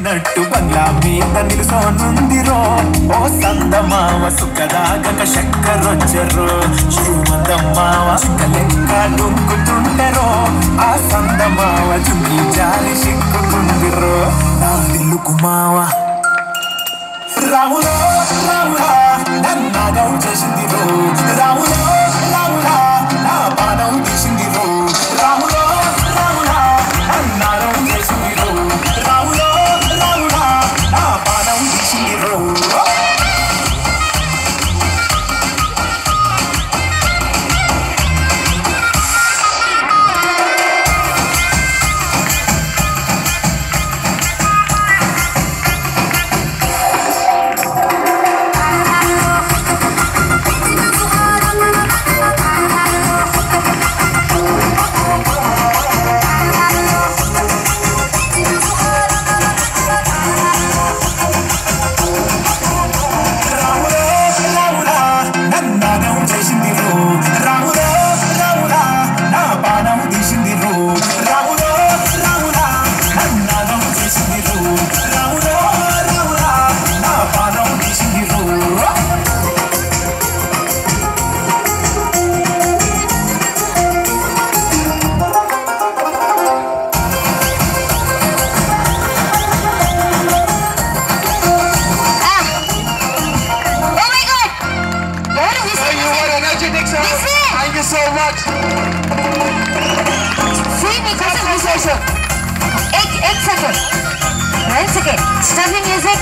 నట్టు బంగ్లా మీద నిలుసోనుందిరో ఓ సందమావ సుఖదాగక చక్కరొచ్చరో శ్రీమందమ్మావ చిక్కలెక్క డుంకుతుండరో ఆ సందమావ చుంకి జారి సిక్కుతుందిరో నా దిల్లుకు మావ రాములో రాములా నన్నాగం చేసిందిరో రాములో రాములా నా బాణం తీసిందిరో రాములో రాములా నన్నాగం చేసిందిరో రాములో రాములా నా బాణం తీసిందిరో Thank you so much. See me, concentration. Eight seconds. 9 seconds. Start the music.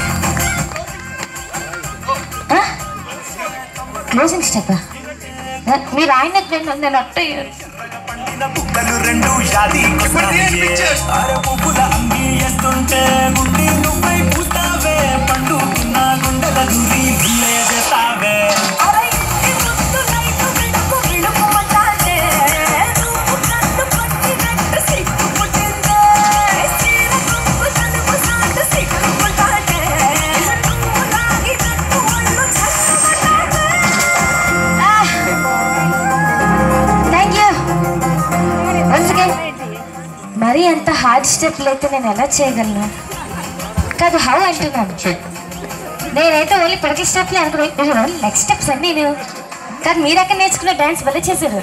Huh? Closing step. మీరు ఆయనకు నేను అట్టయ్యారు పుక్కలు రెండు యాది పువ్వుల అంగి వేస్తుంటే గుండి నువ్వై పూస్తావే పండుకున్న గుండెల దూరి చేస్తావే మరి అంత హార్డ్ స్టెప్లు అయితే నేను ఎలా చేయగలను కాదు హౌ అంటున్నాను నేనైతే ఓన్లీ ప్రతి స్టెప్లే అనుకున్నాను నెక్స్ట్ స్టెప్స్ అన్నీ నేను కాదు మీరు అక్కడ నేర్చుకున్న డాన్స్ వల్ల చేశారు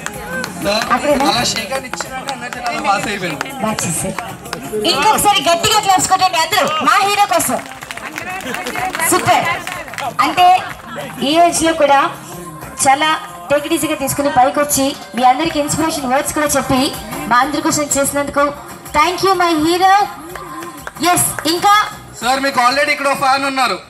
బాగా చేశారు ఇంకొకసారి గట్టిగా క్లాప్స్ కొట్టండి అందరూ మా హీరో కోసం సూపర్ అంటే ఈ ఏజ్లో కూడా చాలా టేక్ ఇట్ ఈజీగా తీసుకుని పైకి వచ్చి మీ అందరికి ఇన్స్పిరేషన్ వర్డ్స్ కూడా చెప్పి మా అందరి కోసం చేసినందుకు thank you my hero yes ఇంకా సార్ మీకు ఆల్రెడీ ఇక్కడ ఫ్యాన్ ఉన్నారు